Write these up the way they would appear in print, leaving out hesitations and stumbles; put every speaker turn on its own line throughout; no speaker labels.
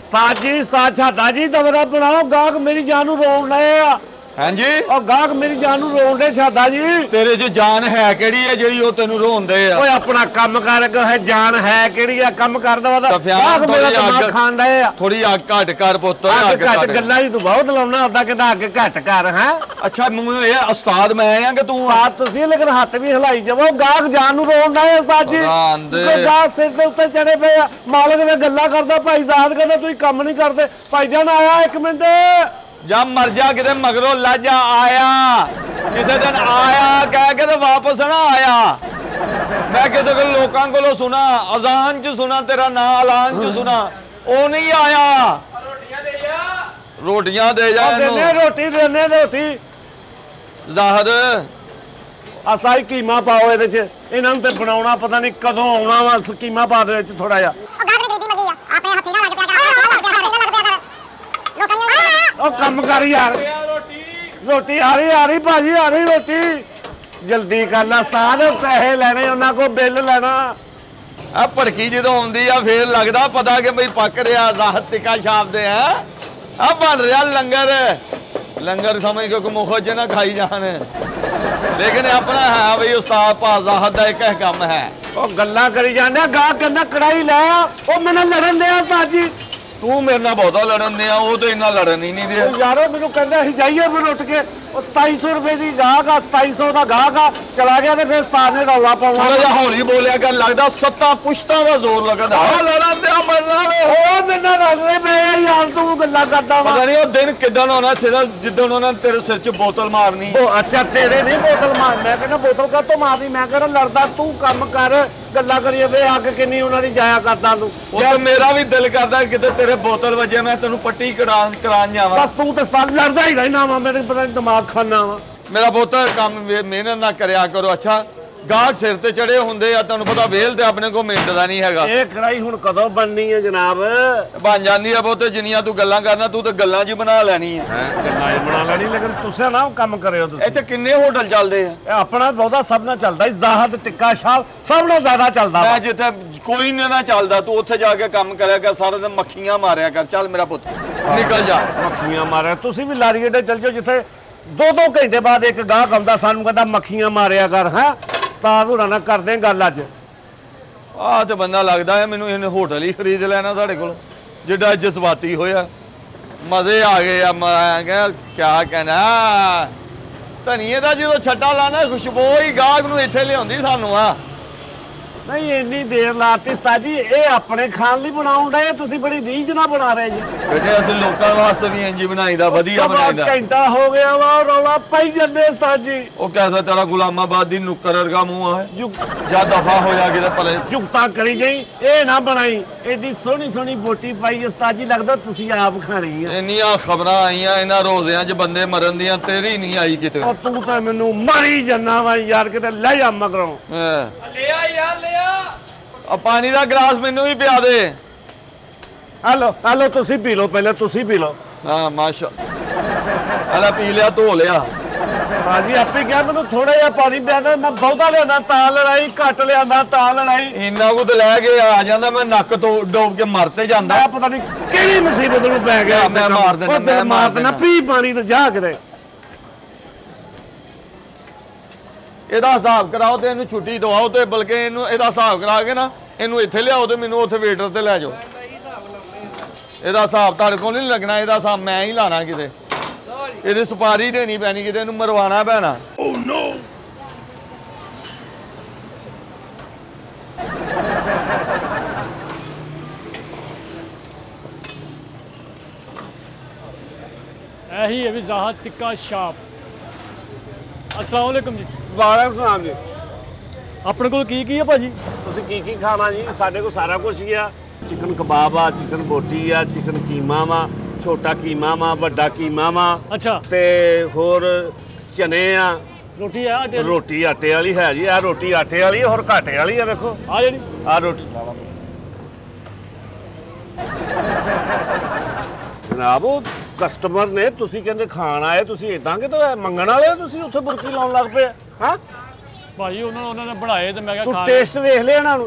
उस्ताद जी उस्ताद छाता जी दवरा बनाओ गाहक मेरी जान रोन रहे आ
हैं जी
और गाहक मेरी जान रोन रहे छाता जी
तेरे च जान है केड़ी है जेड़ी ओ तेनू रोंदे आ
ओए अपना काम कर है जान है केड़ी है काम कर दवा दा गाहक मेरा दिमाग खान रहे आ
थोड़ी अग घट कर पुत्त
अग घट गल्ला जी तू बहुत लाउना उदा कहंदा अग घट कर हैं
अच्छा मैं ये उस्ताद मैं आ कि तू
बात तुसी लेकिन हाथ भी हिलाई जावो गाहक जान नु रोन रहे उस्ताद जी कोई गाहक सिर दे उत्ते चढ़े पे मालिक ने गल्ला करदा भाई साहब कहंदा तुसी काम नहीं करदे भाईजान आया एक मिनट
जा मर जा किते मगरों लाजा आया किसी दिन आया कह के तो वापस ना आया मैं किते को लोकां कोलों सुना अजान च सुना तेरा नाम ऐलान च सुना ओ नहीं आया रोटियां दे जा
देने रोटी
ज़ाहिद
असाई कीमा पाओ ਇਹਦੇ ਚ ਇਹਨਾਂ ਨੂੰ ਤੇ ਬਣਾਉਣਾ ਪਤਾ ਨਹੀਂ ਕਦੋਂ ਆਉਣਾ ਵਾ ਕੀਮਾ ਪਾ ਦੇ ਵਿੱਚ ਥੋੜਾ ਜਿਹਾ ਉਹ ਕੰਮ ਕਰ ਯਾਰ ਰੋਟੀ ਆ ਰਹੀ ਭਾਜੀ ਆ ਰਹੀ ਰੋਟੀ ਜਲਦੀ ਕਰ ਲੈ ਉਸਤਾਦ ਪੈਸੇ ਲੈਣੇ ਉਹਨਾਂ ਕੋ ਬਿੱਲ ਲੈਣਾ
ਆ ਭੜਕੀ ਜਦੋਂ ਆਉਂਦੀ ਆ ਫੇਰ ਲੱਗਦਾ ਪਤਾ ਕਿ ਬਈ ਪੱਕ ਰਿਹਾ ਜ਼ਾਹਦ ਟਿੱਕਾ ਛਾਪਦੇ ਆ ਆ ਬਣ ਰਿਹਾ ਲੰਗਰ ਸਮਝ ਕੇ ਕੋ ਮੁਖ ਜ ਨਾ ਖਾਈ ਜਾਣ ਲੇਕਿਨ ਆਪਣਾ ਹੈ ਬਈ ਉਸਤਾਦ ਪਾ ਜ਼ਾਹਦ ਦਾ ਇੱਕ ਕੰਮ ਹੈ
ਉਹ ਗੱਲਾਂ ਕਰੀ ਜਾਂਦੇ ਗਾਹ ਕਹਿੰਦਾ ਕੜਾਈ ਲੈ ਆ ਉਹ ਮੈਨੂੰ ਲੜਨ ਦਿਆ ਸਾਜੀ
ਤੂੰ ਮੇਰੇ ਨਾਲ ਬਹੁਤਾ ਲੜਨ ਦਿਆ ਉਹ ਤੇ ਇੰਨਾ ਲੜਨ ਹੀ ਨਹੀਂ ਦਿਆ
ਯਾਰੋ ਮੈਨੂੰ ਕਹਿੰਦਾ ਅਸੀਂ ਜਾਈਏ ਫਿਰ ਉੱਠ ਕੇ ਉਹ 2700 ਰੁਪਏ ਦੀ ਗਾਹਕ ਆ 2700 ਦਾ ਗਾਹਕ ਆ ਚਲਾ ਗਿਆ ਤੇ ਫਿਰ ਉਸਤਾਦ ਨੇ ਰੌਲਾ ਪਾਉਣਾ
ਥੋੜਾ ਜਿਹਾ ਹੌਲੀ ਬੋਲਿਆ ਕਰ ਲੱਗਦਾ ਸੱਤਾਂ ਪੁਸ਼ਤਾਂ ਦਾ ਜ਼ੋਰ ਲੱਗਦਾ ਲੜਨ ਦਿਆ ਮਰਨਾ
ਉਹ ਮੈਨੂੰ ਦੱਸਦੇ ਪਏ ਯਾਰ ਤੂੰ ਗੱਲਾਂ ਕਰਦਾ ਵਾ
ਪਤਾ ਨਹੀਂ ਉਹ ਦਿਨ ਕਿੱਦਾਂ ਹੋਣਾ ਸਿੱਧਾ ਜਿੱਦਣ ਉਹਨਾਂ ਨੇ ਤੇਰੇ ਸਿਰ 'ਚ ਬੋਤਲ ਮਾਰਨੀ
ਉਹ ਅੱਛਾ ਤੇਰੇ ਨਹੀਂ ਬੋਤਲ ਮਾਰ ਮੈਂ ਕਹਿੰਦਾ ਬੋਤਲ ਕਾਹਤੋਂ ਮਾਰਦੀ ਮੈਂ ਕਹਿੰਦਾ ਲੜਦਾ ਤੂੰ ਕੰਮ ਕਰ ਗੱਲਾਂ ਕਰੀਏ ਵੇ ਅੱਗ ਕਿੰਨੀ ਉਹਨਾਂ ਦੀ ਜਾਇਆ ਕਰਦਾ ਤੂੰ
ਉਹ ਤੇ ਮੇਰਾ ਵੀ ਦਿਲ ਕਰਦਾ ਕਿਤੇ ਤੇਰੇ ਬੋਤਲ ਵਜੇ ਮੈਂ ਤੈਨੂੰ ਪੱਟੀ ਕਰਾਉਣ ਜਾਵਾਂ
ਬਸ ਤੂੰ ਤੇ ਸਾਲ ਲੜਦਾ ਹੀ ਰਹਿਣਾ ਵਾ ਮੇਰੇ ਪਤਾ ਨਹੀਂ ਦਿਮਾਗ ਖਾਨਾ ਵਾ
ਮੇਰਾ ਬੋਤਲ ਕੰਮ ਮਿਹਨਤ ਨਾ ਕਰਿਆ ਕਰੋ ਅੱਛਾ ਗਾਹਕ ਸਿਰ ਤੇ ਚੜੇ ਹੁੰਦੇ ਆ ਤੁਹਾਨੂੰ ਪਤਾ ਵੇਲ ਤੇ ਆਪਣੇ ਕੋਲ ਮਿੰਟ ਦਾ ਨਹੀਂ ਹੈਗਾ
ਇਹ ਕੜਾਈ ਹੁਣ ਕਦੋਂ ਬਣਨੀ ਹੈ ਜਨਾਬ
ਬਣ ਜਾਂਦੀ ਆ ਬਹੁਤ ਜਿੰਨੀਆਂ ਤੂੰ ਗੱਲਾਂ ਕਰਨਾ ਤੂੰ ਤੇ ਗੱਲਾਂ 'ਚ ਹੀ ਬਣਾ ਲੈਣੀ ਆ
ਗੱਲਾਂ ਹੀ ਬਣਾ ਲੈਣੀ ਲੇਕਿਨ ਤੁਸੀਂ ਨਾ ਕੰਮ ਕਰਿਓ ਤੁਸੀਂ
ਇੱਥੇ ਕਿੰਨੇ ਹੋਟਲ ਚੱਲਦੇ ਆ
ਇਹ ਆਪਣਾ ਬਹੁਤਾ ਸਭ ਨਾਲ ਚੱਲਦਾ ਜ਼ਾਹਦ ਟਿੱਕਾ ਸ਼ਾਹ ਸਭ ਨਾਲ ਜ਼ਿਆਦਾ ਚੱਲਦਾ
ਮੈਂ ਜਿੱਥੇ ਕੋਈ ਨਾ ਚੱਲਦਾ ਤੂੰ ਉੱਥੇ ਜਾ ਕੇ ਕੰਮ ਕਰਿਆ ਕਰ ਸਾਰਾ ਦਿਨ ਮੱਖੀਆਂ ਮਾਰਿਆ ਕਰ ਚੱਲ ਮੇਰਾ ਪੁੱਤ ਨਿਕਲ ਜਾ
ਮੱਖੀਆਂ ਮਾਰਿਆ ਤੁਸੀਂ ਵੀ ਲਾਰੀਏ ਤੇ ਚੱਲ ਜਾਓ ਜਿੱਥੇ 2-2 ਘੰਟੇ ਬਾਅਦ ਇੱਕ ਗਾਹਕ ਆਉਂਦਾ ਸਾਨੂੰ ਕਹਿੰਦਾ ਮੱਖੀਆਂ ਮਾਰਿਆ ਕਰ ਹੈ ਤਾਂ ਧੂਰਾ ਨਾਲ ਕਰਦੇ ਗੱਲ ਅੱਜ
ਆਹ ਤੇ ਬੰਦਾ ਲੱਗਦਾ ਹੈ ਮੈਨੂੰ ਇਹਨੇ ਹੋਟਲ ਹੀ ਖਰੀਦ ਲੈਣਾ ਸਾਡੇ ਕੋਲ ਜਿੱਡਾ ਜਜ਼ਬਾਤੀ ਹੋਇਆ ਮਜ਼ੇ ਆ ਗਏ ਆ ਮੈਂ ਕਿਹਾ ਕਿਆ ਕਹਿਣਾ ਧਨੀਏ ਦਾ ਜਦੋਂ ਛੱਟਾ ਲਾਣਾ ਖੁਸ਼ਬੂ ਹੀ ਗਾਹਕ ਨੂੰ ਇੱਥੇ ਲਿਆਉਂਦੀ ਸਾਨੂੰ ਆ
ਨਹੀਂ ਇੰਨੀ ਦੇਰ ਲਾਤੀ ਉਸਤਾਦ ਜੀ ਇਹ ਆਪਣੇ ਖਾਣ ਲਈ ਬਣਾਉਣ ਡਏ ਤੁਸੀਂ ਬੜੀ ਰੀਝ ਨਾਲ ਬਣਾ ਰਹੇ ਜੀ
ਬੇਟੇ ਅਸੀਂ ਲੋਕਾਂ ਵਾਸਤੇ ਵੀ ਇੰਜ ਬਣਾਈਦਾ ਵਧੀਆ ਬਣਾਈਦਾ
ਘੰਟਾ ਹੋ ਗਿਆ ਵਾ ਰੌਲਾ ਪਾਈ ਜਾਂਦੇ ਉਸਤਾਦ ਜੀ
ਉਹ ਕੈਸਾ ਤੇਰਾ ਗੁਲਾਮਾਬਾਦ ਦੀ ਨੁੱਕਰ ਵਰਗਾ ਮੂੰਹ ਹੈ ਜਾਂ ਦਫਾ ਹੋ ਜਾ ਕਿਤੇ ਭਲੇ
ਝੁਕਤਾ ਕਰੀ ਜਾਈ ਇਹ ਨਾ ਬਣਾਈ ਏਡੀ ਸੋਹਣੀ ਬੋਟੀ ਪਾਈ ਉਸਤਾਦ ਜੀ ਲੱਗਦਾ ਤੁਸੀਂ ਆਪ ਖਾਣੀ ਆ
ਇੰਨੀਆਂ ਖਬਰਾਂ ਆਈਆਂ ਇਹਨਾਂ ਰੋਜ਼ਿਆਂ 'ਚ ਬੰਦੇ ਮਰਨ ਦੀਆਂ ਤੇਰੀ ਨਹੀਂ ਆਈ ਕਿਤੇ
ਉਹ ਤੂੰ ਤਾਂ ਮੈਨੂੰ ਮਾਰੀ ਜੰਨਾ ਵਾ ਯਾਰ ਕਿਤੇ ਲੈ ਜਾ ਮਗਰੋਂ
ਲੈ ਆ ਯਾਰ ਲੈ ਆ ਪਾਣੀ ਦਾ ਗਲਾਸ ਮੈਨੂੰ ਵੀ ਪਿਆ ਦੇ
ਹਲੋ ਤੁਸੀਂ ਪੀ ਲਓ ਪਹਿਲਾਂ ਤੁਸੀਂ ਪੀ ਲਓ
ਹਾਂ ਮਾਸ਼ਾ ਅੱਲਾ ਪੀ ਲਿਆ ਧੋ ਲਿਆ
ਹਾਂਜੀ ਆਪੇ ਕਿਹਾ ਮੈਨੂੰ ਥੋੜਾ ਜਿਹਾ ਪਾਣੀ ਪਿਆ ਦੇ ਮੈਂ ਬਹੁਤਾ ਲਿਆਂਦਾ ਤਾਂ ਲੜਾਈ ਘੱਟ ਲਿਆਂਦਾ ਤਾਂ ਲੜਾਈ
ਇੰਨਾ ਕੁ ਤੇ ਲੈ ਕੇ ਆ ਜਾਂਦਾ ਮੈਂ ਨੱਕ ਤੋਂ ਡੋਬ ਕੇ ਮਰ ਤੇ ਜਾਂਦਾ
ਮੈਂ ਪਤਾ ਨਹੀਂ ਕਿਹੜੀ ਮੁਸੀਬਤ ਨੂੰ ਪੈ ਗਿਆ
ਮੈਂ ਮਾਰ ਦੇਣਾ
ਮੈਂ ਮਾਰ ਦੇਣਾ ਪੀ ਪਾਣੀ ਤੇ ਜਾ ਕਿਤੇ
ਇਹਦਾ ਹਿਸਾਬ ਕਰਾਓ ਤੇ ਇਹਨੂੰ ਛੁੱਟੀ ਦਵਾਓ ਤੇ ਬਲਕਿ ਇਹਨੂੰ ਇਹਦਾ ਹਿਸਾਬ ਕਰਾ ਕੇ ਨਾ ਇਹਨੂੰ ਇੱਥੇ ਲਿਆਓ ਤੇ ਮੈਨੂੰ ਉੱਥੇ ਵੇਟਰ ਤੇ ਲੈ ਜਾਓ ਇਹਦਾ ਹਿਸਾਬ ਤੁਹਾਡੇ ਕੋਲ ਨਹੀਂ ਲੱਗਣਾ ਇਹਦਾ ਹਿਸਾਬ ਮੈਂ ਹੀ ਲਾਣਾ ਕਿਤੇ ਇਹਦੀ ਸੁਪਾਰੀ ਦੇਣੀ ਪੈਣੀ ਕਿਤੇ ਇਹਨੂੰ ਮਰਵਾਣਾ ਪੈਣਾ ਓ ਨੋ
ਇਹੀ ਹੈ ਵੀ ਜ਼ਾਹਦ ਟਿੱਕਾ ਸ਼ਾਪ अस्सलाम वालेकुम जी
ਵਾਲੇਕੁਮ ਸਲਾਮ ਜੀ
ਆਪਣੇ ਕੋਲ ਕੀ ਹੈ ਭਾਜੀ
ਤੁਸੀਂ ਕੀ ਖਾਣਾ ਜੀ ਸਾਡੇ ਕੋਲ ਸਾਰਾ ਕੁਝ ਹੀ ਆ ਚਿਕਨ ਕਬਾਬ ਆ ਚਿਕਨ ਬੋਟੀ ਆ ਚਿਕਨ ਕੀਮਾ ਵਾ ਛੋਟਾ ਕੀਮਾ ਵਾ ਵੱਡਾ ਕੀਮਾ ਵਾ
ਅੱਛਾ
ਤੇ ਹੋਰ ਚਨੇ ਆ
ਰੋਟੀ ਆ ਆਟੇ ਵਾਲੀ?
ਰੋਟੀ ਆਟੇ ਵਾਲੀ ਹੈ ਜੀ ਆ ਰੋਟੀ ਆਟੇ ਵਾਲੀ ਹੋਰ ਘਾਟੇ ਵਾਲੀ ਆ ਵੇਖੋ
ਆ ਜਿਹੜੀ
ਆ ਰੋਟੀ ਜਨਾਬ ਉਹ ਕਸਟਮਰ ਨੇ ਤੁਸੀਂ ਕਹਿੰਦੇ ਖਾਣ ਆਏ ਤੁਸੀਂ ਇਦਾਂ ਕਿਤੋਂ ਮੰਗਣ ਵਾਲੇ ਤੁਸੀਂ ਉੱਥੇ ਬੁਰਕੀ ਲਾਉਣ ਲੱਗ ਪਏ ਹਾਂ
ਭਾਜੀ ਉਹਨਾਂ ਨੇ ਬਣਾਏ ਤੇ ਮੈਂ ਕਿਹਾ
ਤੂੰ
ਖਾ
ਟੇਸਟ ਵੇਖ ਲਿਆ ਇਹਨਾਂ ਨੂੰ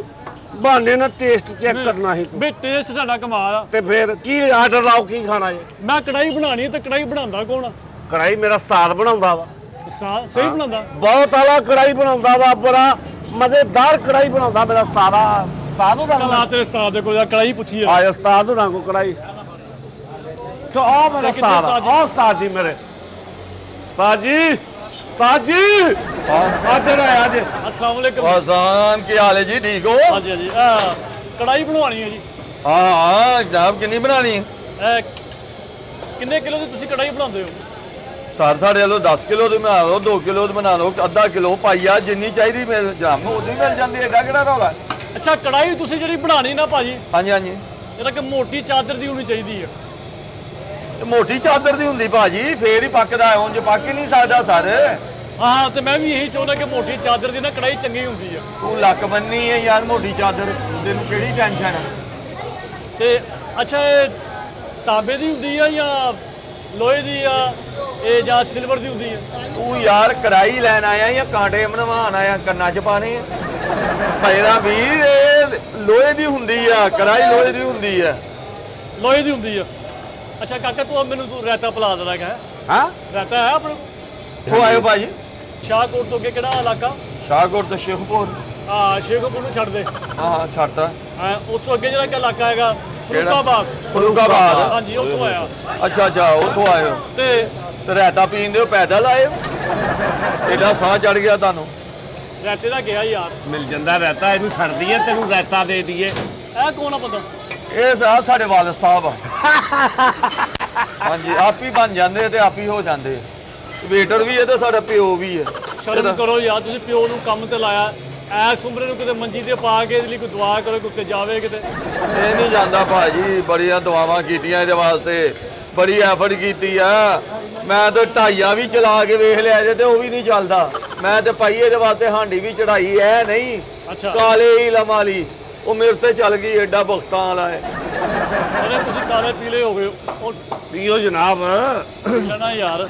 ਬਹਾਨੇ ਨਾਲ ਟੇਸਟ ਚੈੱਕ ਕਰਨਾ ਸੀ ਤੂੰ
ਵੀ ਟੇਸਟ ਤੁਹਾਡਾ ਕਮਾਲ ਆ।
ਤੇ ਫਿਰ ਕੀ ਆਰਡਰ ਲਾਓ, ਕੀ ਖਾਣਾ ਜੇ?
ਮੈਂ ਕੜਾਈ ਬਣਾਣੀ ਤੇ ਕੜਾਈ ਬਣਾਉਂਦਾ ਕੌਣ ਆ?
ਕੜਾਈ ਮੇਰਾ ਉਸਤਾਦ ਬਣਾਉਂਦਾ ਵਾ,
ਸਹੀ ਬਣਾਉਂਦਾ।
ਬਹੁਤ ਆਲਾ ਕੜਾਈ ਬਣਾਉਂਦਾ ਵਾ, ਬੜਾ ਮਜ਼ੇਦਾਰ ਕੜਾਈ ਬਣਾਉਂਦਾ ਮੇਰਾ ਉਸਤਾਦ ਆ। ਉਸਤਾਦ
ਚਲ ਆ
ਉਹਦਾ
ਤੇਰੇ ਉਸਤਾਦ ਦੇ ਕੋਲ ਕੜਾਈ ਪੁੱਛੀ ਆ।
ਆਏ ਉਸਤਾਦ ਉਹਨਾਂ ਕੋ ਕੜਾਈ ਤੇ ਆ ਮੇਰਾ
ਤੇ ਕਿੱਥੇ
ਉਸਤਾਦ
ਉਸਤਾਦ ਜੀ?
ਆ ਉਸਤਾਦ ਜੀ ਮੇਰੇ। ਉਸਤਾਦ ਜੀ, ਉਸਤਾਦ ਜੀ ਆਦਰ ਆਇਆ ਜੇ।
अस्सलाम वालेकुम।
ਆਸਾਨ ਕੀ ਹਾਲ ਹੈ ਜੀ? ਠੀਕ ਹੋ?
ਹਾਂਜੀ ਹਾਂਜੀ ਕੜਾਈ ਬਣਵਾਣੀ ਹੈ ਜੀ।
ਹਾਂ ਜਨਾਬ, ਕਿੰਨੀ ਬਣਾਣੀ ਹੈ?
ਕਿੰਨੇ ਕਿਲੋ ਦੀ ਤੁਸੀਂ ਕੜਾਈ ਬਣਾਉਂਦੇ ਹੋ?
ਸਰ ਸਾਡੇ ਵੱਲੋਂ 10 ਕਿਲੋ ਦੀ ਬਣਾ ਲਓ, 2 ਕਿਲੋ ਦੀ ਬਣਾ ਲਓ, ਅੱਧਾ ਕਿਲੋ ਪਾਈਆ, ਜਿੰਨੀ ਚਾਹੀਦੀ ਮੇਰੇ ਜਨਾਬ ਨੂੰ ਉਦੋਂ ਮਿਲ ਜਾਂਦੀ ਹੈ। ਐਡਾ ਕਿਹੜਾ ਰੌਲਾ?
ਅੱਛਾ ਕੜਾਈ ਤੁਸੀਂ ਜਿਹੜੀ ਬਣਾਣੀ ਨਾ ਭਾਜੀ,
ਹਾਂਜੀ ਹਾਂਜੀ।
ਜਿਹੜਾ ਕਿ ਮੋਟੀ ਚਾਦਰ ਦੀ ਹੋਣੀ ਚਾਹੀਦੀ ਹੈ।
ਤੇ ਮੋਟੀ ਚਾਦਰ ਦੀ ਹੁੰਦੀ ਭਾਜੀ, ਫੇਰ ਹੀ ਪੱਕਦਾ, ਉਂਝ ਪੱਕ ਹੀ ਨਹੀਂ ਸਕਦਾ ਸਰ।
ਹਾਂ ਤੇ ਮੈਂ ਵੀ ਇਹੀ ਚਾਹੁੰਦਾ ਕਿ ਮੋਟੀ ਚਾਦਰ ਦੀ ਨਾ ਕੜਾਈ ਚੰਗੀ ਹੁੰਦੀ ਹੈ।
ਤੂੰ ਲੱਕ ਬੰਨੀ ਹੈ ਯਾਰ ਮੋਟੀ ਚਾਦਰ, ਤੈਨੂੰ ਕਿਹੜੀ ਟੈਨਸ਼ਨ ਹੈ?
ਤੇ ਅੱਛਾ ਇਹ ਤਾਂਬੇ ਦੀ ਹੁੰਦੀ ਆ ਜਾਂ ਲੋਹੇ ਦੀ ਆ ਇਹ ਜਾਂ ਸਿਲਵਰ ਦੀ ਹੁੰਦੀ ਹੈ?
ਤੂੰ ਯਾਰ ਕੜਾਈ ਲੈਣ ਆਇਆ ਜਾਂ ਕਾਂਟੇ ਬਣਵਾਉਣ ਆਇਆ ਕੰਨਾਂ 'ਚ ਪਾਣੇ ਆ? ਮੇਰਾ ਵੀਰ ਇਹ ਲੋਹੇ ਦੀ ਹੁੰਦੀ ਆ, ਕੜਾਈ ਲੋਹੇ ਦੀ ਹੁੰਦੀ ਆ।
ਲੋਹੇ ਦੀ ਹੁੰਦੀ ਆ। ਅੱਛਾ ਕਾਕਾ ਤੂੰ ਮੈਨੂੰ ਤੂੰ ਰਾਇਤਾ ਪਿਲਾ ਦੇਣਾ ਹੈ?
ਹਾਂ
ਰਾਇਤਾ ਹੈ ਆਪਣੇ
ਉਹ ਆਇਓ ਭਾਜੀ।
ਸ਼ਾਹਕੋਟ ਤੋਂ ਅੱਗੇ ਕਿਹੜਾ ਇਲਾਕਾ?
ਸ਼ਾਹਕੋਟ ਤੋਂ ਸ਼ੇਖਪੁਰ।
ਹਾਂ ਸ਼ੇਖੂਪੁਰ ਨੂੰ ਛੱਡ ਦੇ।
ਹਾਂ ਛੱਡਤਾ।
ਹਾਂ ਉਸ ਤੋਂ ਅੱਗੇ ਜਿਹੜਾ ਕਿ ਇਲਾਕਾ ਹੈਗਾ ਫਰੂਕਾਬਾਦ।
ਫਰੂਕਾਬਾਦ।
ਹਾਂਜੀ ਉੱਥੋਂ ਆਇਆ।
ਅੱਛਾ ਅੱਛਾ, ਉੱਥੋਂ ਆਇਓ।
ਤੇ
ਤੇ ਰਾਇਤਾ ਪੀਣ ਦਿਓ, ਪੈਦਲ ਆਇਓ? ਐਡਾ ਸਾਹ ਚੜ ਗਿਆ ਤੁਹਾਨੂੰ?
ਰਾਇਤੇ ਦਾ ਗਿਆ ਯਾਰ।
ਮਿਲ ਜਾਂਦਾ ਰਾਇਤਾ, ਇਹਨੂੰ ਛੱਡ ਦਈਏ, ਤੈਨੂੰ ਰਾਇਤਾ ਦੇ ਦਈਏ।
ਇਹ ਕੌਣ ਆ ਬੰਦਾ?
ਇਹ ਸਾਡੇ ਵਾਲਦ ਸਾਹਿਬ ਆ। ਹਾਂਜੀ ਆਪ ਹੀ ਬਣ ਜਾਂਦੇ ਤੇ ਆਪ ਹੀ ਹੋ ਜਾਂਦੇ। ਵੇਟਰ ਵੀ ਹੈ ਤੇ ਸਾਡਾ ਪਿਓ ਵੀ ਹੈ।
ਸ਼ਰਮ ਕਰੋ ਯਾਰ, ਤੁਸੀਂ ਪਿਓ ਨੂੰ ਕੰਮ ਤੇ ਲਾਇਆ, ਐਸ ਉਮਰੇ ਨੂੰ ਕਿਤੇ ਮੰਜੀ ਤੇ ਪਾ ਕੇ ਇਹਦੇ ਲਈ ਕੋਈ ਦੁਆ ਕਰੋ ਕਿ ਉੱਤੇ ਜਾਵੇ ਕਿਤੇ।
ਇਹ ਨਹੀਂ ਜਾਂਦਾ ਭਾਜੀ, ਬੜੀਆਂ ਦੁਆਵਾਂ ਕੀਤੀਆਂ ਇਹਦੇ ਵਾਸਤੇ, ਬੜੀ ਐਫਰਟ ਕੀਤੀ ਆ। ਮੈਂ ਤਾਂ ਢਾਈਆ ਵੀ ਚਲਾ ਕੇ ਵੇਖ ਲਿਆ ਜੇ ਤੇ ਉਹ ਵੀ ਨਹੀਂ ਚੱਲਦਾ। ਮੈਂ ਤੇ ਭਾਈ ਇਹਦੇ ਵਾਸਤੇ ਹਾਂਡੀ ਵੀ ਚੜਾਈ ਐ ਨਹੀਂ
ਅੱਛਾ
ਕਾਲੇ ਇਲਮ ਵਾਲੀ, ਉਹ ਮੇਰੇ ਤੇ ਚੱਲ ਗਈ, ਐਡਾ ਬਖਤਾਂ ਵਾਲਾ ਹੈ।
ਅਰੇ ਤੁਸੀਂ ਕਾਲੇ ਪੀਲੇ ਹੋ ਗਏ ਉਹ
ਪੀਓ ਜਨਾਬ।
ਲੈਣਾ ਯਾਰ।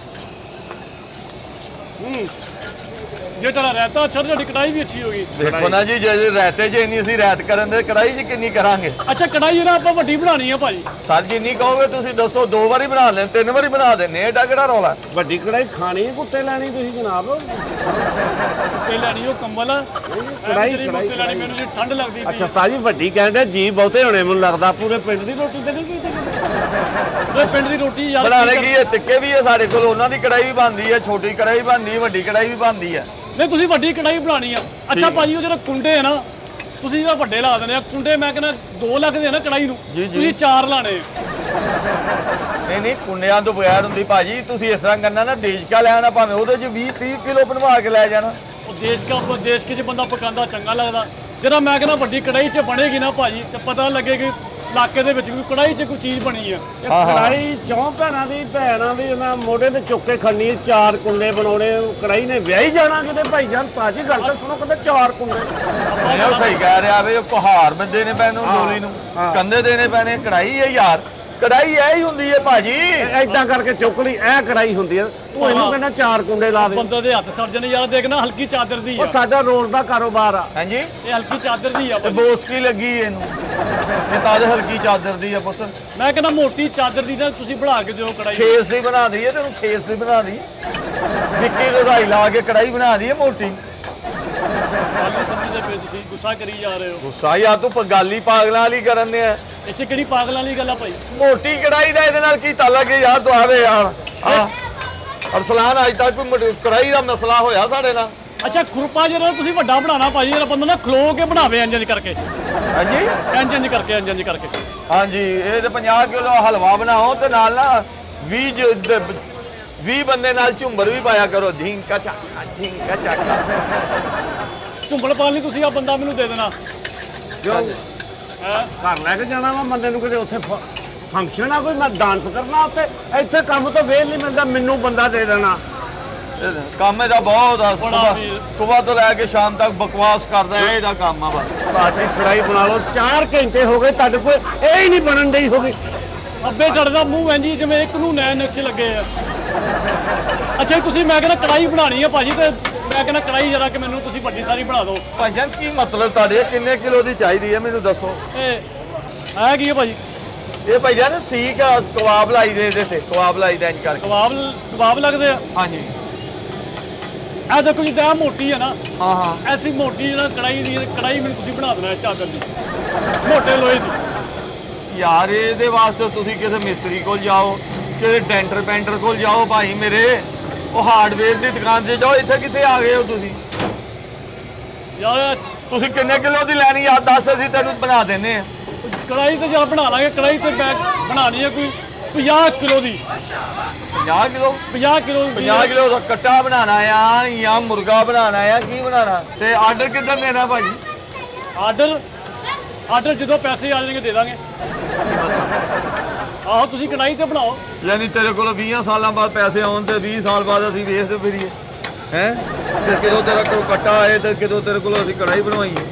ਜੇ ਤੁਹਾਡਾ ਰਾਇਤਾ ਅੱਛਾ ਤੁਹਾਡੀ ਕੜਾਈ ਵੀ ਅੱਛੀ ਹੋਗੀ।
ਦੇਖੋ ਨਾ ਜੀ, ਜੇ ਰਾਇਤੇ 'ਚ ਇੰਨੀ ਅਸੀਂ ਰਾਇਤ ਕਰਨ ਦੇ, ਕੜਾਈ 'ਚ ਕਿੰਨੀ ਕਰਾਂਗੇ?
ਅੱਛਾ ਕੜਾਈ ਜਿਹੜਾ ਆਪਾਂ ਵੱਡੀ ਬਣਾਣੀ ਆ ਭਾਜੀ।
ਸਰ ਜਿੰਨੀ ਕਹੋਗੇ ਤੁਸੀਂ ਦੱਸੋ, 2 ਵਾਰੀ ਬਣਾ ਲੈਣ, 3 ਵਾਰੀ ਬਣਾ ਦਿੰਨੇ, ਐਡਾ ਕਿਹੜਾ ਰੌਲਾ?
ਵੱਡੀ ਕੜਾਈ ਖਾਣੀ ਕੁੱਤੇ ਲੈਣੀ ਤੁਸੀਂ ਜਨਾਬ?
ਤੇ ਲੈਣੀ ਉਹ ਕੰਬਲ ਆ।
ਕੜਾਈ
ਜਿਹੜੀ ਮੁੱਤੇ ਲੈਣੀ ਮੈਨੂੰ ਜੀ ਠੰਡ ਲੱਗਦੀ ਸੀ।
ਅੱਛਾ ਸਾਜੀ ਵੱਡੀ ਕਹਿੰਦੇ ਜੀ ਬਹੁਤੇ ਹੋਣੇ ਮੈਨੂੰ ਲੱਗਦਾ, ਪੂਰੇ ਪਿੰਡ ਦੀ ਰੋਟੀ ਤੇ ਨਹੀਂ ਕੀਤੀ?
ਉਹ ਪਿੰਡ ਦੀ ਰੋਟੀ ਯਾਰ
ਬਣਾਣੇ ਕੀ ਹੈ? ਟਿੱਕੇ ਵੀ ਹੈ ਸਾਡੇ ਕੋਲ, ਉਹਨਾਂ ਦੀ ਕੜਾਈ ਵੀ ਬਣਦੀ ਹੈ, ਛੋਟੀ ਕੜਾਈ ਵੀ ਬਣਦੀ ਹੈ, ਵੱਡੀ ਕੜਾਈ ਵੀ ਬਣਦੀ ਹੈ।
ਨਹੀਂ ਤੁਸੀਂ ਵੱਡੀ ਕੜਾਈ ਬਣਾਣੀ ਆ। ਅੱਛਾ
ਠੀਕ।
ਭਾਜੀ ਉਹ ਜਿਹੜਾ ਕੁੰਡੇ ਆ ਨਾ, ਤੁਸੀਂ ਜਿਹੜਾ ਵੱਡੇ ਲਾ ਦਿੰਦੇ ਆ ਕੁੰਡੇ, ਮੈਂ ਕਹਿੰਦਾ 2 ਲੱਖ ਦੇ ਨਾ ਕੜਾਈ ਨੂੰ,
ਜੀ, ਜੀ।
ਤੁਸੀਂ 4 ਲਾਣੇ।
ਨਹੀਂ ਨਹੀਂ, ਕੁੰਡਿਆਂ ਤੋਂ ਬਗੈਰ ਹੁੰਦੀ ਭਾਜੀ। ਤੁਸੀਂ ਇਸ ਤਰ੍ਹਾਂ ਕਰਨਾ ਨਾ, ਦੇਸ਼ ਕਾ ਲੈਣਾ, ਭਾਵੇਂ ਉਹਦੇ 'ਚ 20-30 ਕਿਲੋ ਬਣਵਾ ਕੇ ਲੈ ਜਾਣਾ।
ਉਹ ਦੇਸ਼ ਕੇ 'ਚ ਬੰਦਾ ਪਕਾਉਂਦਾ ਚੰਗਾ ਲੱਗਦਾ। ਜਿਹੜਾ ਮੈਂ ਕਹਿੰਦਾ ਵੱਡੀ ਕੜਾਈ 'ਚ ਬਣੇਗੀ ਨਾ ਭਾਜੀ, ਤੇ ਪਤਾ ਲੱਗੇ ਕਿ ਇਲਾਕੇ ਦੇ ਵਿੱਚ ਕੋਈ ਕੜਾਈ 'ਚ ਕੋਈ ਚੀਜ਼ ਬਣੀ ਆ।
ਇਹ
ਹਾਂ, ਹਾਂ।
ਕੜਾਈ 4 ਭੈਣਾਂ ਦੀ ਉਹਨਾਂ ਮੋਢੇ ਤੇ ਚੁੱਕ ਕੇ ਖੜਨੀ, 4 ਕੁੰਡੇ ਬਣਾਉਣੇ। ਕੜਾਈ ਨੇ ਵਿਆਹੀ ਜਾਣਾ ਕਿਤੇ ਭਾਈ ਜਾਨ। ਭਾਜੀ ਗੱਲ ਤਾਂ ਸੁਣੋ, ਕਹਿੰਦੇ 4 ਕੁੰਡੇ।
ਇਹ ਉਹ ਸਹੀ ਕਹਿ ਰਿਹਾ ਵੇ, ਕੁਹਾਰ ਬੰਦੇ ਨੇ ਪੈਣੇ ਲੋਲੀ ਨੂੰ,
ਹਾਂ।
ਕੰਦੇ ਦੇਣੇ ਪੈਣੇ। ਕੜਾਈ ਹੈ ਯਾਰ, ਕੜਾਈ ਐ ਹੀ ਹੁੰਦੀ ਹੈ ਭਾਜੀ।
ਐਦਾਂ ਕਰਕੇ ਚੁੱਕ ਲਈ, ਇਹ ਕੜਾਈ ਹੁੰਦੀ ਹੈ। ਤੂੰ ਇਹਨੂੰ ਕਹਿੰਦਾ 4 ਕੁੰਡੇ ਲਾ ਦੇ।
ਬੰਦੇ ਦੇ ਹੱਥ ਸੜ ਜਾਣੇ ਯਾਰ। ਦੇਖਣਾ ਹਲਕੀ ਚਾਦਰ ਦੀ ਆ,
ਉਹ ਸਾਡਾ ਰੋਡ ਦਾ ਕਾਰੋਬਾਰ ਆ।
ਹਾਂਜੀ,
ਇਹ ਹਲਕੀ ਚਾਦਰ ਦੀ ਆ
ਤੇ
ਭਾਜੀ।
ਬੋਸਕੀ ਲੱਗੀ ਇਹਨੂੰ, ਇਹ ਤਾਂ ਹਲਕੀ ਚਾਦਰ ਦੀ ਆ ਪੁੱਤ।
ਮੈਂ ਕਹਿੰਦਾ ਮੋਟੀ ਚਾਦਰ ਦੀ ਨਾ ਤੁਸੀਂ ਬਣਾ ਕੇ ਦਿਓ ਕੜਾਈ।
ਖੇਸ ਦੀ ਬਣਾ ਦਈਏ ਤੈਨੂੰ, ਖੇਸ ਦੀ ਬਣਾ ਦਈਏ, ਵਿੱਕੀ ਰਜ਼ਾਈ ਲਾ ਕੇ ਕੜਾਈ ਬਣਾ ਦਈਏ ਮੋਟੀ।
ਗੱਲ ਨਹੀਂ ਸਮਝਦੇ ਪਏ ਤੁਸੀਂ, ਗੁੱਸਾ ਕਰੀ ਜਾ ਰਹੇ ਹੋ।
ਗੁੱਸਾ ਯਾਰ, ਤੂੰ ਗਾਲੀ ਪਾਗਲਾਂ ਵਾਲੀ ਕਰਨ ਦੇ ਆ।
ਇਹ 'ਚ ਕਿਹੜੀ ਪਾਗਲਾਂ ਵਾਲੀ ਗੱਲ ਆ ਭਾਈ?
ਮੋਟੀ ਕੜਾਈ ਦਾ ਇਹਦੇ ਨਾਲ ਕੀ ਤਾਲੁਕ ਹੈ ਯਾਰ? ਦੁਆਵੇ ਯਾਰ ਆ ਅਰਸਲਾਨ, ਅੱਜ ਤੱਕ ਕੋਈ ਕੜਾਈ ਦਾ ਮਸਲਾ ਹੋਇਆ ਸਾਡੇ ਨਾਲ?
ਅੱਛਾ ਖੁਰਪਾ ਜਿਹੜਾ ਤੁਸੀਂ ਵੱਡਾ ਬਣਾਉਣਾ ਭਾਜੀ, ਜਿਹੜਾ ਬੰਦਾ ਨਾ ਖਲੋ ਕੇ ਬਣਾਵੇ ਇੰਜ ਕਰਕੇ,
ਹਾਂਜੀ
ਇੰਜ ਕਰਕੇ।
ਹਾਂਜੀ, ਇਹ ਤੇ 50 ਕਿਲੋ ਹਲਵਾ ਬਣਾਓ ਤੇ ਨਾਲ ਨਾ 20 ਬੰਦੇ ਨਾਲ ਝੁੰਬਰ ਵੀ ਪਾਇਆ ਕਰੋ। ਝਿੰਕਾ ਚਾਕਾ, ਝਿੰਕਾ ਚਾਕਾ।
ਝੁੰਬਲ ਪਾਣ ਲਈ ਤੁਸੀਂ ਆ ਬੰਦਾ ਮੈਨੂੰ ਦੇ ਦੇਣਾ।
ਕਿਉਂ?
ਹੈਂ?
ਘਰ ਲੈ ਕੇ ਜਾਣਾ ਵਾ ਬੰਦੇ ਨੂੰ, ਕਿਤੇ ਉੱਥੇ ਫੰਕਸ਼ਨ ਆ ਕੋਈ, ਮੈਂ ਡਾਂਸ ਕਰਨਾ ਉੱਥੇ। ਇੱਥੇ ਕੰਮ ਤੋਂ ਵੇਲ ਨਹੀਂ ਮਿਲਦਾ, ਮੈਨੂੰ ਬੰਦਾ ਦੇ ਦੇਣਾ।
ਕੰਮ ਇਹਦਾ ਬਹੁਤ ਆ।
ਬੜਾ ਵੀਰ।
ਸਵੇਰ ਤੋਂ ਲੈ ਕੇ ਸ਼ਾਮ ਤੱਕ ਬਕਵਾਸ ਕਰਦਾ ਹੈ, ਇਹਦਾ ਕੰਮ ਆ ਬਸ।
ਬਾਜੀ ਕੜਾਈ ਬਣਾ ਲਓ, 4 ਘੰਟੇ ਹੋ ਗਏ ਤੁਹਾਡੇ ਕੋਲ, ਇਹ ਹੀ ਨਹੀਂ ਬਣਨ ਡਈ ਹੋਗੀ।
ਅੱਬੇ ਚੜਦਾ ਮੂੰਹ ਇੰਜੀ ਜਿਵੇਂ ਇੱਕ ਨੂੰ ਨੈਣ ਨਕਸ਼ੇ ਲੱਗੇ ਆ। ਅੱਛਾ ਜੀ, ਤੁਸੀਂ ਮੈਂ ਕਹਿੰਦਾ ਕੜਾਈ ਬਣਾਣੀ ਆ ਭਾਜੀ, ਤੇ ਮੈਂ ਕਹਿੰਦਾ ਕੜਾਈ ਜਰਾ ਕਿ ਮੈਨੂੰ ਤੁਸੀਂ ਵੱਡੀ ਸਾਰੀ ਬਣਾ ਦਿਓ।
ਭਾਈਜਾਨ ਕੀ ਮਤਲਬ ਤੁਹਾਡੇ ਕਿੰਨੇ ਕਿਲੋ ਦੀ ਚਾਹੀਦੀ ਹੈ ਮੈਨੂੰ ਦੱਸੋ।
ਇਹ ਹੈ ਕੀ ਹੈ ਭਾਜੀ?
ਇਹ ਭਾਈਜਾਨ ਸੀਕ ਕਬਾਬ ਲਾਈ ਦੇ ਇਹਦੇ ਤੇ, ਕਬਾਬ ਲਾਈ ਦਾ ਇੰਜ ਕਰਕੇ।
ਕਬਾਬ ਲੱਗਦੇ ਆ?
ਹਾਂਜੀ।
ਇਹ ਦੇਖੋ ਜੀ ਤਾਂ ਮੋਟੀ ਹੈ ਨਾ,
ਹਾਂ ਹਾਂ
ਐਸੀ ਮੋਟੀ ਜਿਹੜਾ ਕੜਾਈ ਦੀ ਕੜਾਈ ਮੈਨੂੰ ਤੁਸੀਂ ਬਣਾ ਦੇਣਾ ਚਾਦਰ ਦੀ ਮੋਟੇ ਲੋਹੇ ਦੀ।
ਯਾਰ ਇਹਦੇ ਵਾਸਤੇ ਤੁਸੀਂ ਕਿਸੇ ਮਿਸਤਰੀ ਕੋਲ ਜਾਓ, ਕਿਸੇ ਡੈਂਟਰ ਪੈਂਟਰ ਕੋਲ ਜਾਓ ਭਾਈ ਮੇਰੇ, ਉਹ ਹਾਰਡਵੇਅਰ ਦੀ ਦੁਕਾਨ ਤੇ ਜਾਓ। ਇੱਥੇ ਕਿੱਥੇ ਆ ਗਏ ਹੋ ਤੁਸੀਂ?
ਯਾਰ
ਤੁਸੀਂ ਕਿੰਨੇ ਕਿਲੋ ਦੀ ਲੈਣੀ ਆ ਦੱਸ, ਅਸੀਂ ਤੈਨੂੰ ਬਣਾ ਦਿੰਨੇ ਆ।
ਕੜਾਈ ਤੇ ਜਰਾ ਬਣਾ ਲਾਂਗੇ। ਕੜਾਈ ਤੇ ਮੈਂ ਬਣਾਣੀ ਹੈ ਕੋਈ 50 ਕਿਲੋ ਦੀ।
50 ਕਿਲੋ?
50 ਕਿਲੋ
50 ਕਿਲੋ ਦਾ ਕੱਟਾ ਬਣਾਉਣਾ ਆ ਜਾਂ ਮੁਰਗਾ ਬਣਾਉਣਾ ਆ, ਕੀ ਬਣਾਉਣਾ? ਤੇ ਆਰਡਰ ਕਿੱਦਾਂ ਦੇਣਾ ਭਾਜੀ?
ਆਰਡਰ ਜਦੋਂ ਪੈਸੇ ਆ ਜਾਣਗੇ ਦੇ ਦਾਂਗੇ। ਆਹੋ ਤੁਸੀਂ ਕੜਾਈ ਤੇ ਬਣਾਓ।
ਯਾਨੀ ਤੇਰੇ ਕੋਲ 20 ਸਾਲਾਂ ਬਾਅਦ ਪੈਸੇ ਆਉਣ ਤੇ 20 ਸਾਲ ਬਾਅਦ ਅਸੀਂ ਵੇਚਦੇ ਫਿਰੀਏ ਹੈ? ਤੇ ਕਿਦੋਂ ਤੇਰਾ ਕੋਲ ਕੱਟਾ ਆਏ ਤੇ ਕਿਦੋਂ ਤੇਰੇ ਕੋਲ ਅਸੀਂ ਕੜਾਈ ਬਣਵਾਈਏ?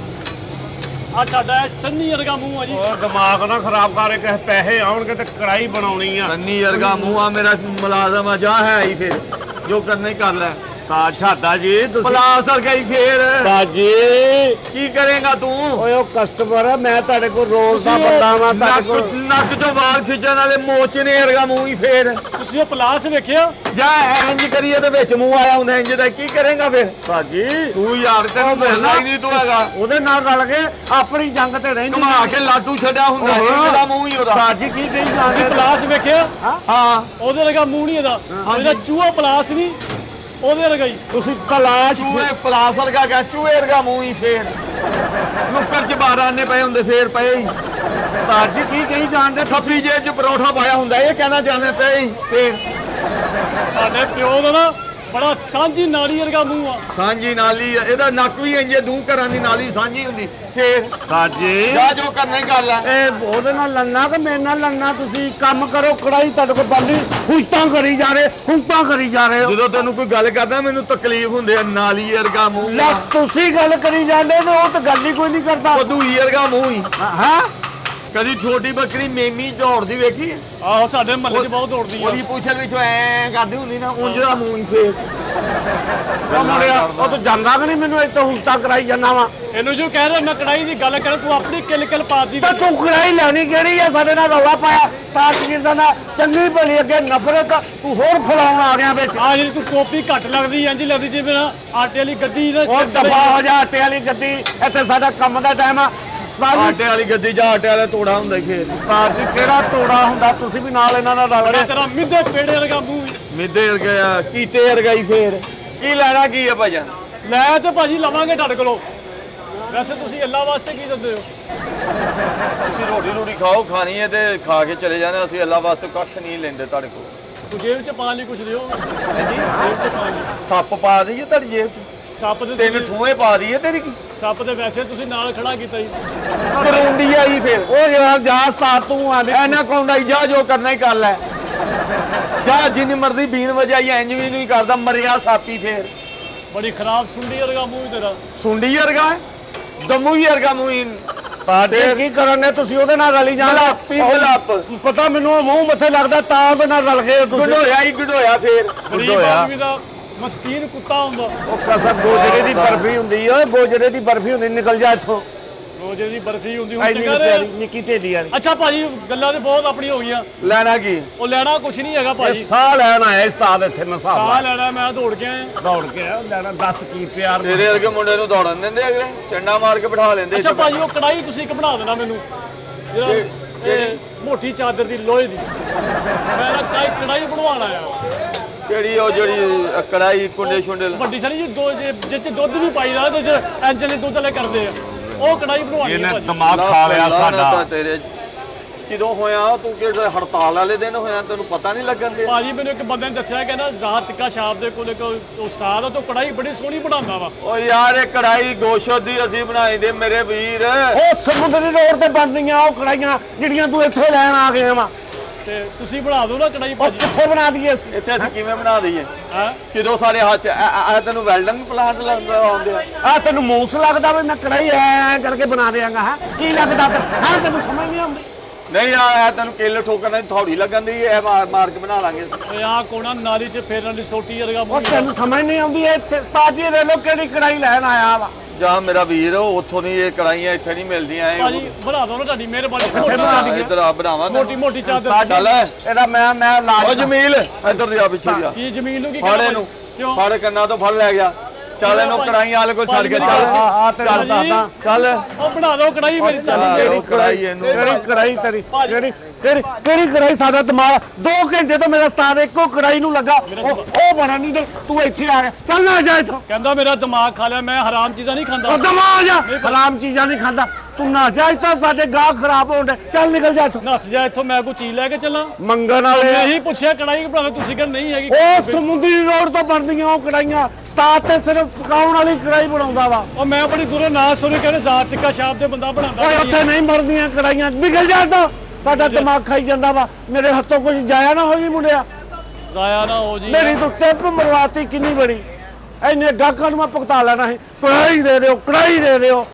ਆ ਤੁਹਾਡਾ ਸੰਨੀ ਵਰਗਾ ਮੂੰਹ ਆ ਜੀ।
ਉਹ ਦਿਮਾਗ ਨਾ ਖਰਾਬ ਕਰੇ, ਕਿਸੇ ਪੈਸੇ ਆਉਣਗੇ ਤੇ ਕੜਾਈ ਬਣਾਉਣੀ ਆ।
ਸੰਨੀ ਵਰਗਾ ਮੂੰਹ ਆ ਮੇਰਾ ਮੁਲਾਜ਼ਮ ਆ, ਜਾ ਹੈ ਹੀ ਫਿਰ ਜੋ ਕਰਨਾ ਹੀ ਕਰ ਲੈ।
ਸਾਦਾ ਜੀ ਤੁਸੀਂ
ਪਲਾਸਟਰ ਗਈ ਫੇਰ
ਬਾਜੀ
ਕੀ ਕਰੇਗਾ ਤੂੰ?
ਓਏ ਉਹ ਕਸਟਮਰ ਹੈ, ਮੈਂ ਤੁਹਾਡੇ ਕੋਲ ਰੋਜ਼ ਦਾ ਬੰਦਾ ਵਾਂ। ਤੁਹਾਡੇ ਕੋਲ
ਨੱਕ ਚੋਂ ਵਾਲ ਖਿੱਚਣ ਵਾਲੇ ਮੋਚਨੇ ਵਰਗਾ ਮੂੰਹ ਹੀ ਫੇਰ
ਤੁਸੀਂ ਉਹ ਪਲਾਸ ਵੇਖਿਆ?
ਜਾ ਇੰਜ ਕਰੀਏ ਤੇ ਵਿੱਚ ਮੂੰਹ ਆਇਆ ਹੁੰਦਾ ਇੰਜ ਦਾ, ਕੀ ਕਰੇਗਾ ਫਿਰ?
ਬਾਜੀ
ਤੂੰ ਯਾਰ ਤੈਨੂੰ ਮਿਲਣਾ ਹੀ ਨਹੀਂ ਤੂੰ ਹੈਗਾ।
ਉਹਦੇ ਨਾਲ ਰਲ ਕੇ ਆਪਣੀ ਜੰਗ ਤੇ ਰਹਿੰਦੀ
ਘੁਮਾ ਕੇ ਲਾਟੂ ਛੱਡਿਆ ਹੁੰਦਾ ਇੰਜ ਦਾ ਮੂੰਹ ਹੀ ਉਹਦਾ।
ਬਾਜੀ ਕੀ ਕਹੀ ਜਾਂਦੇ?
ਪਲਾਸ ਵੇਖਿਆ?
ਹਾਂ
ਉਹਦੇ ਵਰਗਾ ਮੂੰਹ ਨਹੀਂ ਇਹਦਾ। ਇਹਦਾ ਚੂਹਾ ਪਲਾਸ ਨਹੀਂ, ਉਹਦੇ ਵਰਗਾ ਹੀ।
ਤੁਸੀਂ ਕਲਾਸ਼
ਚੂਹੇ ਪਲਾਸ ਵਰਗਾ ਕਹ, ਚੂਹੇ ਵਰਗਾ ਮੂੰਹ ਹੀ ਫੇਰ ਨੁੱਕਰ ਚ 12 ਆਨੇ ਪਏ ਹੁੰਦੇ ਫੇਰ ਪਏ ਹੀ।
ਬਾਜੀ ਕੀ ਕਹੀ ਜਾਂਦੇ?
ਖੱਬੀ ਜੇਬ ਚ ਪਰੌਠਾ ਪਾਇਆ ਹੁੰਦਾ, ਇਹ ਕਹਿਣਾ ਚਾਹੁੰਦੇ ਪਏ ਹੀ ਫੇਰ।
ਤੁਹਾਡੇ ਪਿਓ ਦਾ ਨਾ ਬੜਾ ਸਾਂਝੀ ਨਾਲੀ ਵਰਗਾ ਮੂੰਹ ਆ।
ਸਾਂਝੀ ਨਾਲੀ ਆ, ਇਹਦਾ ਨੱਕ ਵੀ ਇੰਜੇ ਦੂੰ ਘਰਾਂ ਦੀ ਨਾਲੀ ਸਾਂਝੀ ਹੁੰਦੀ ਫੇਰ।
ਬਾਜੀ
ਜਾ ਜੋ ਕਰਨਾ ਹੀ ਗੱਲ ਆ।
ਇਹ ਉਹਦੇ ਨਾਲ ਲੜਨਾ ਕਿ ਮੇਰੇ ਨਾਲ ਲੜਨਾ? ਤੁਸੀਂ ਕੰਮ ਕਰੋ, ਕੜਾਈ ਤੁਹਾਡੇ ਕੋਲ ਬੰਦੀ ਹੁਸਤਾਂ ਕਰੀ ਜਾ ਰਹੇ, ਹੁਸਤਾਂ ਕਰੀ ਜਾ ਰਹੇ ਹੋ।
ਜਦੋਂ ਤੈਨੂੰ ਕੋਈ ਗੱਲ ਕਰਦਾ ਮੈਨੂੰ ਤਕਲੀਫ ਹੁੰਦੀ ਆ, ਨਾਲੀ ਵਰਗਾ ਮੂੰਹ
ਲੈ ਤੁਸੀਂ ਗੱਲ ਕਰੀ ਜਾਂਦੇ ਤੇ ਉਹ ਤਾਂ ਗੱਲ ਹੀ ਕੋਈ ਨਹੀਂ ਕਰਦਾ।
ਉਹ ਦੂਈ ਵਰਗਾ ਮੂੰਹ ਹੀ।
ਹਾਂ
ਕਦੀ ਛੋਟੀ ਬੱਕਰੀ ਮੇਮੀ ਦੌੜਦੀ ਵੇਖੀ?
ਆਹੋ ਸਾਡੇ ਮਹੱਲੇ 'ਚ ਬਹੁਤ ਦੌੜਦੀ ਆ।
ਉਹਦੀ ਪੁੱਛਣ ਵਿੱਚੋਂ ਐ ਕਰਦੀ ਹੁੰਦੀ ਨਾ, ਉਂਝ ਦਾ ਮੂੰਹ ਹੀ ਫੇਰ।
ਉਹ ਮੁੰਡਿਆ ਉਹ ਤਾਂ ਜਾਂਦਾ ਕਿ ਨਹੀਂ, ਮੈਨੂੰ ਇੱਥੇ ਹੁਸਤਾਂ ਕਰਾਈ ਜਾਂਦਾ ਵਾ।
ਇਹਨੂੰ ਜੋ ਕਹਿ ਰਿਹਾ ਮੈਂ ਕੜਾਈ ਦੀ ਗੱਲ ਕਰਾਂ, ਤੂੰ ਆਪਣੀ ਕਿਲ ਪਾਦੀ।
ਤਾਂ ਤੂੰ ਕੜਾਈ ਲੈਣੀ ਕਿਹੜੀ ਆ? ਸਾਡੇ ਨਾਲ ਰੌਲਾ ਪਾਇਆ ਸਟਾਰਟ ਦਾ ਚੰਗੀ ਭਲੀ, ਅੱਗੇ ਨਫ਼ਰਤ ਤੂੰ ਹੋਰ ਫਲਾਉਣ ਆ ਗਿਆ ਵਿੱਚ।
ਆ ਜਿਹੜੀ ਤੂੰ ਟੋਪੀ ਘੱਟ ਲੱਗਦੀ ਇੰਜ ਲੱਗਦੀ ਜਿਵੇਂ ਨਾ ਆਟੇ ਵਾਲੀ ਗੱਡੀ ਨਾ।
ਉਹ ਦਫਾ ਹੋ ਜਾ, ਆਟੇ ਵਾਲੀ ਗੱਡੀ, ਇੱਥੇ ਸਾਡਾ ਕੰਮ ਦਾ ਟਾਈਮ ਆ।
ਆਟੇ ਵਾਲੀ ਗੱਡੀ ਜਾਂ ਆਟੇ ਵਾਲਾ ਤੋੜਾ ਹੁੰਦਾ ਖੇਤ।
ਬਾਜੀ ਕਿਹੜਾ ਤੋੜਾ ਹੁੰਦਾ? ਤੁਸੀਂ ਵੀ ਨਾਲ ਇਹਨਾਂ ਨਾਲ ਰਲ ਗਏ।
ਤੇਰਾ ਮਿੱਧੇ ਪੇੜੇ ਵਰਗਾ ਮੂੰਹ।
ਮਿੱਦੇ ਵਰਗਾ ਆ, ਕੀਤੇ ਵਰਗਾ ਹੀ ਫੇਰ। ਕੀ ਲੈਣਾ ਕੀ ਆ ਭਾਜਾ?
ਲੈ ਤੇ ਭਾਜੀ ਲਵਾਂਗੇ ਤੁਹਾਡੇ ਕੋਲੋਂ। ਵੈਸੇ ਤੁਸੀਂ ਅੱਲਾ ਵਾਸਤੇ ਕੀ ਦਿੰਦੇ ਹੋ?
ਤੁਸੀਂ ਰੋਟੀ ਖਾਓ, ਖਾਣੀ ਹੈ ਤੇ ਖਾ ਕੇ ਚਲੇ ਜਾਣਾ। ਅਸੀਂ ਅੱਲਾ ਵਾਸਤੇ ਕੱਖ ਨਹੀਂ ਲੈਂਦੇ ਤੁਹਾਡੇ ਕੋਲ।
ਤੂੰ ਜੇਬ 'ਚ ਪਾਣ ਲਈ ਕੁਝ ਦਿਓ।
ਹਾਂਜੀ
ਜੇਬ 'ਚ ਪਾਣ ਲਈ
ਸੱਪ ਪਾ ਦਈਏ ਤੁਹਾਡੀ ਜੇਬ 'ਚ?
ਸੱਪ ਦੇ
ਤਿੰਨ ਠੂਏ ਪਾ ਦਈਏ ਤੇਰੀ ਕੀ?
ਸੱਪ ਦੇ ਵੈਸੇ ਤੁਸੀਂ ਨਾਲ ਖੜਾ ਕੀਤਾ ਜੀ।
ਕਰੁੰਡੀ ਆਈ ਫੇਰ।
ਉਹ ਯਾਰ ਜਾ ਸਾਥ ਤੂੰ ਆਦੇ
ਐਨਾ ਕੌਂਡਾਈ ਜਾ, ਜੋ ਕਰਨਾ ਹੀ ਕਰ ਲੈ। ਜਾ ਜਿੰਨੀ ਮਰਜ਼ੀ ਬੀਨ ਵਜਾਈ ਇੰਜ ਵੀ ਨਹੀਂ ਕਰਦਾ, ਮਰਿਆ ਸਾਪੀ ਫੇਰ।
ਬੜੀ ਖਰਾਬ ਸੁੰਡੀ ਵਰਗਾ ਮੂੰਹ ਤੇਰਾ।
ਸੁੰਡੀ ਵਰਗਾ ਦਮੂ ਹੀ ਵਰਗਾ ਮੂੰਹ ਹੀ।
ਬਾਜੀ ਕੀ ਕਰਨ ਨੇ ਤੁਸੀਂ? ਉਹਦੇ ਨਾਲ ਰਲੀ ਜਾਣਾ।
ਗਲਾਪੀ ਗਲਾਪ
ਪਤਾ ਮੈਨੂੰ ਮੂੰਹ ਮੱਥੇ ਲੱਗਦਾ ਤਾਂ ਉਹਦੇ ਨਾਲ ਰਲ ਗਏ ਤੁਸੀਂ।
ਗੁੰਡੋਇਆ ਹੀ ਗੁੰਡੋਇਆ ਫੇਰ।
ਗਰੀਬ ਆਦਮੀ ਦਾ ਮਸਕੀਨ ਕੁੱਤਾ ਹੁੰਦਾ।
ਉਹ ਕਸਮ ਗੋਜਰੇ ਦੀ ਬਰਫੀ ਹੁੰਦੀ ਓਏ, ਗੋਜਰੇ ਦੀ ਬਰਫੀ ਹੁੰਦੀ। ਨਿਕਲ ਜਾ ਇੱਥੋਂ।
ਰੋਜ਼ੇ ਦੀ ਬਰਫੀ ਹੁੰਦੀ ਹੁਣ
ਐਨੀ
ਚੰਗਾ
ਪਿਆਰੀ
ਰਿਹਾ।
ਨਿੱਕੀ ਢੇਲੀ ਵਾਲੀ।
ਅੱਛਾ ਭਾਜੀ ਗੱਲਾਂ ਤੇ ਬਹੁਤ ਆਪਣੀ ਹੋ ਗਈਆਂ।
ਲੈਣਾ ਕੀ?
ਉਹ ਲੈਣਾ ਕੁਛ ਨਹੀਂ ਹੈਗਾ ਭਾਜੀ।
ਇਹ ਸਾਹ ਲੈਣ ਆਇਆ ਉਸਤਾਦ ਇੱਥੇ ਮੈਂ
ਸਾਹ
ਸਾਹ
ਲੈਣਾ ਮੈਂ ਦੌੜ ਕੇ ਆਇਆ।
ਦੌੜ ਕੇ ਆਇਆ ਲੈਣਾ। ਦੱਸ ਕੀ ਪਿਆਰ
ਤੇਰੇ ਵਰਗੇ ਮੁੰਡੇ ਨੂੰ ਦੌੜਨ ਦਿੰਦੇ ਅਗਲੇ, ਚੰਡਾ ਮਾਰ ਕੇ ਬਿਠਾ ਲੈਂਦੇ।
ਅੱਛਾ ਭਾਜੀ ਉਹ ਕੜਾਈ ਤੁਸੀਂ ਇੱਕ ਬਣਾ ਦੇਣਾ ਮੈਨੂੰ, ਜਿਹੜਾ ਇਹ ਮੋਟੀ ਚਾਦਰ ਦੀ ਲੋਹੇ ਦੀ। ਮੈਂ ਨਾ ਕੜਾਈ ਬਣਵਾਉਣ ਆਇਆ।
ਕਿਹੜੀ ਉਹ ਜਿਹੜੀ ਕੜਾਈ ਕੁੰਡੇ ਛੁੰਡੇ
ਵੱਡੀ ਸਾਰੀ ਜੀ ਦੋ ਜਿਹ ਚ ਦੁੱਧ ਵੀ ਪਾਈਦਾ ਤੇ ਐਂਜਲ ਦੁੱਧ ਵਾਲੇ ਕਰਦੇ ਆ, ਉਹ ਕੜਾਈ ਬਣਵਾਉਣੀ ਹੈ
ਇਹਨੇ
ਭਾਜੀ।
ਦਿਮਾਗ ਖਾ ਲਿਆ ਸਾਡਾ।
ਤੇਰੇ ਕਿਦੋਂ ਹੋਇਆ? ਤੂੰ ਕਿਹੜੇ ਹੜਤਾਲ ਵਾਲੇ ਦਿਨ ਹੋਇਆ? ਤੈਨੂੰ ਪਤਾ ਨਹੀਂ ਲੱਗਣ ਦੇ?
ਭਾਜੀ ਮੈਨੂੰ ਇੱਕ ਬੰਦੇ ਨੇ ਦੱਸਿਆ ਕਿ ਨਾ ਜ਼ਾਤ ਟਿੱਕਾ ਛਾਪ ਦੇ ਕੋਲ ਇੱਕ ਉਸਤਾਦ ਆ, ਤੋਂ ਕੜਾਈ ਬੜੀ ਸੋਹਣੀ ਬਣਾਉਂਦਾ ਵਾ।
ਓ ਯਾਰ ਇਹ ਕੜਾਈ ਗੋਸ਼ਤ ਦੀ ਅਸੀਂ ਬਣਾਈ ਦੇ ਮੇਰੇ ਵੀਰ।
ਉਹ ਸਮੁੰਦਰੀ ਰੋਡ ਤੇ ਬਣਦੀਆਂ ਉਹ ਕੜਾਈਆਂ ਜਿਹੜੀਆਂ ਤੂੰ ਇੱਥੇ ਲੈਣ ਆ ਗਿਆ ਵਾ।
ਤੇ ਤੁਸੀਂ ਬਣਾ ਦਿਓ ਨਾ ਕੜਾਈ
ਉਹ
ਭਾਜੀ।
ਕਿੱਥੇ ਬਣਾ ਦਈਏ?
ਇੱਥੇ ਅਸੀਂ ਕਿਵੇਂ ਬਣਾ ਦਈਏ?
ਹਾਂ
ਕਿਦੋਂ ਸਾਡੇ ਹੱਥ 'ਚ ਆ ਤੈਨੂੰ ਵੈਲਡਨ ਪਲਾਂਟ ਆਉਂਦੇ ਆ?
ਆ ਤੈਨੂੰ ਮੂਸ ਲੱਗਦਾ ਵੀ ਮੈਂ ਕੜਾਈ ਐ ਕਰਕੇ ਬਣਾ ਦਿਆਂਗਾ? ਹਾਂ ਕੀ ਲੱਗਦਾ? ਹਾਂ ਤੈਨੂੰ ਸਮਝ ਨਹੀਂ ਆਉਂਦੀ?
ਨਹੀਂ ਆ ਤੈਨੂੰ ਕਿੱਲ ਠੋਕਣ ਦੀ ਥੋੜੀ ਲੱਗਣ ਦੀ ਇਹ ਮਾਰ ਕੇ ਬਣਾ ਲਾਂਗੇ।
ਓਏ ਆ ਕੋਣਾ ਨਾਲੀ 'ਚ ਫੇਰਨ ਵਾਲੀ ਸੋਟੀ ਵਰਗਾ
ਉਹ
ਮੂੰਹ
ਤੈਨੂੰ ਸਮਝ ਨਹੀਂ ਆਉਂਦੀ ਇੱਥੇ ਉਸਤਾਦ ਜੀ ਵੇਖ ਲਓ ਕਿਹੜੀ ਕੜਾਈ ਲੈਣ ਆਇਆ ਵਾ।
ਜਾਂ ਮੇਰਾ ਵੀਰ ਉੱਥੋਂ ਦੀ ਇਹ ਕੜਾਈਆਂ ਇੱਥੇ ਨਹੀਂ ਮਿਲਦੀਆਂ
ਭਾਜੀ ਬਣਾ ਦੋ ਨਾ ਤੁਹਾਡੀ ਮਿਹਰਬਾਨੀ
ਬਣਾ ਦਈਏ।
ਇੱਧਰ ਆ ਬਣਾਵਾਂ
ਮੋਟੀ ਮੋਟੀ ਚਾਦਰ
ਉਸਤਾਦ
ਚੱਲ
ਜੀ, ਇਹਦਾ ਮੈਂ ਲਾਜ
ਓ ਜਮੀਲ ਇੱਧਰ ਦੇ ਆ ਪਿੱਛੇ ਜਾ
ਕੀ ਜ਼ਮੀਨ ਨੂੰ ਕੀ
ਫੜ
ਕਹਿਣਾ
ਇਹਨੂੰ
ਕਿਉਂ
ਫੜ ਕੰਨਾਂ ਤੋਂ ਫੜ ਲੈ ਗਿਆ। ਚੱਲ ਇਹਨੂੰ ਕੜਾਈਆਂ ਵਾਲੇ ਕੋਲ ਛੱਡ ਕੇ ਚੱਲ
ਆ ਤੇਰਾ
ਭਾਜੀ।
ਦਾਦਾ
ਚੱਲ
ਉਹ ਬਣਾ ਦੋ ਕੜਾਈ ਮੇਰੀ ਚੱਲ
ਆਹ,
ਕਿਹੜੀ
ਉਹ ਕੜਾਈ ਇਹਨੂੰ
ਕਿਹੜੀ ਕੜਾਈ ਤੇਰੀ ਕਿਹੜੀ ਕੜਾਈ ਸਾਡਾ ਦਿਮਾਗ 2 ਘੰਟੇ ਤੋਂ ਮੇਰਾ ਉਸਤਾਦ ਇੱਕੋ ਕੜਾਈ ਨੂੰ ਲੱਗਾ ਉਹ ਬਣਾ ਨਹੀਂ ਤੇ ਤੂੰ ਇੱਥੇ ਆ ਗਿਆ ਚੱਲ ਨਾ ਜਾ ਇੱਥੋਂ
ਕਹਿੰਦਾ ਮੇਰਾ ਦਿਮਾਗ ਖਾ ਲਿਆ ਮੈਂ ਹਰਾਮ ਚੀਜ਼ਾਂ ਨਹੀਂ ਖਾਂਦਾ
ਉਹ ਦਿਮਾਗ ਜਾ ਹਰਾਮ ਚੀਜ਼ਾਂ ਨਹੀਂ ਖਾਂਦਾ ਤੂੰ ਨਾ ਜਾ ਇੱਥੋਂ ਸਾਡੇ ਗਾਹ ਖਰਾਬ ਹੋਣ ਦੇ ਚੱਲ ਨਿਕਲ ਜਾ ਇੱਥੋਂ
ਨੱਸ ਜਾ ਇੱਥੋਂ ਮੈਂ ਕੋਈ ਚੀਜ਼ ਲੈ ਕੇ ਚੱਲਾਂ
ਮੰਗਣ ਵਾਲੇ
ਮੈਂ ਹੀ ਪੁੱਛਿਆ ਕੜਾਈ ਬਣਾਵੇ ਤੁਸੀਂ ਕਹਿੰਦੇ ਨਹੀਂ ਹੈਗੀ
ਉਹ ਸਮੁੰਦਰੀ ਰੋਡ ਤੋਂ ਬਣਦੀਆਂ ਉਹ ਕੜਾਈਆਂ ਉਸਤਾਦ ਤੇ ਸਿਰਫ ਪਕਾਉਣ ਵਾਲੀ ਕੜਾਈ ਬਣਾਉਂਦਾ ਵਾ
ਉਹ ਮੈਂ ਬੜੀ ਦੂਰੋਂ ਨਾ ਸੁਣੀ ਕਹਿੰਦੇ ਜ਼ਾਤ ਟਿੱਕਾ ਛਾਪ ਦੇ ਬੰਦਾ ਬਣਾਉਂਦਾ
ਓਏ ਉੱਥੇ ਨਹੀਂ ਬਣਦੀਆਂ ਕੜਾਈਆਂ ਨਿਕਲ ਜਾ ਇੱਥੋਂ ਸਾਡਾ ਦਿਮਾਗ ਖਾਈ ਜਾਂਦਾ ਵਾ ਮੇਰੇ ਹੱਥੋਂ ਕੁਝ ਜਾਇਆ ਨਾ ਹੋਈ ਮੁੰਡਿਆ
ਜ਼ਾਇਆ ਨਾ ਹੋ ਜੀ
ਮੇਰੀ ਤੋਂ ਟਿੱਪ ਮਰਵਾਤੀ ਕਿੰਨੀ ਬੜੀ ਐਨੇ ਗਾਹਕਾਂ ਨੂੰ ਮੈਂ ਭੁਗਤਾ ਲੈਣਾ ਸੀ ਕੜਾਈ ਦੇ ਦਿਓ